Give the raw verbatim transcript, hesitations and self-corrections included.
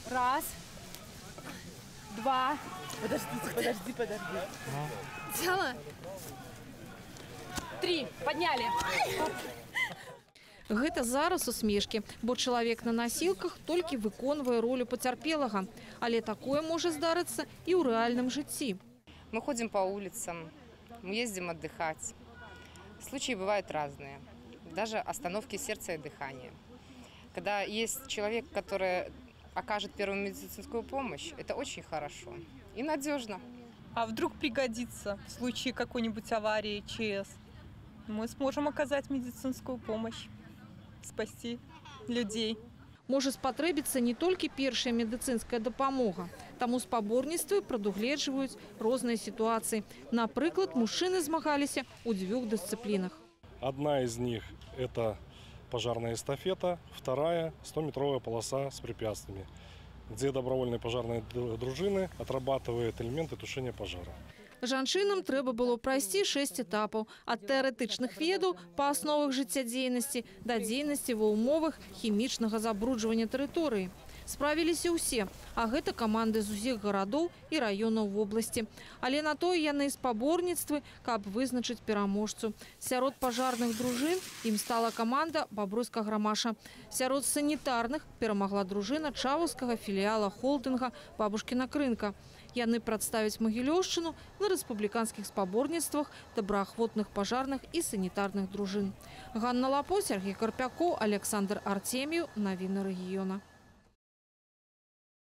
Раз, два. Подождите, подожди, подожди. Взяла? Три. Подняли. Гэта зараз усмешкі, бо чалавек на насілках толькі выконвае ролю пацярпелага. Але такое можа здарыцца і ў рэальным жыцці. Мы ходим по улицам, мы ездим отдыхать. Случаи бывают разные. Даже остановки сердца и дыхания. Когда есть человек, который окажет первую медицинскую помощь, это очень хорошо и надежно. А вдруг пригодится в случае какой-нибудь аварии, ЧС? Мы сможем оказать медицинскую помощь, спасти людей. Можа спатрэбіцца не толькі першая медыцынская дапамога. Таму спаборніцтвы прадугледжваюць розныя сітуацыі. Напрыклад, мужчыны змагаліся ў дзвюх дысцыплінах. Одна из них – это пожарная эстафета, вторая – стометровая полоса с препятствиями, где добровольные пожарные дружины отрабатывают элементы тушения пожара. Жанчынам трэба было прайсці шэсць этапаў ад тэарэтычных ведаў па асновах жыццядзейнасці да дзейнасці ва ўмовах хімічнага забруджвання тэрыторыі. Справіліся ўсе, а гэта каманды з усіх гарадоў і раёнаў вобласці. Але на тое яны і спаборніцтвы, каб вызначыць пераможцу. Сярод пажарных дружын ім стала каманда бабруйскага грамаша. Сярод санітарных перамагла дружына чаваўскага філіяла холдинга «Бабушкіна крынка». Яны прадставяць Магілёўшчыну на рэспубліканскіх спаборніцтвах добраахвотных пажарных і санітарных дружын. Ганна Лапо, Сергей Карпякоў, Александр Артемьев. Навіны рэгіёна.